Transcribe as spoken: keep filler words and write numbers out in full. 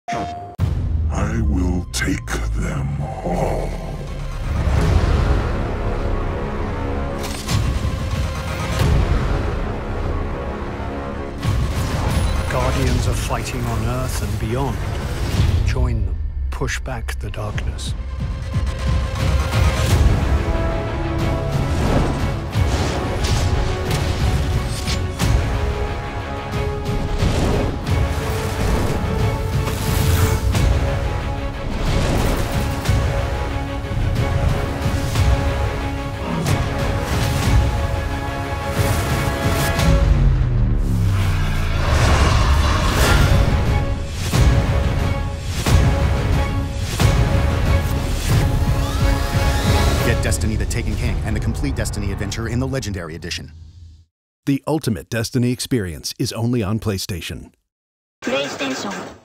I will take them all. Guardians are fighting on Earth and beyond. Join them. Push back the darkness. Get Destiny the Taken King and the complete Destiny adventure in the Legendary Edition. The ultimate Destiny experience is only on PlayStation. PlayStation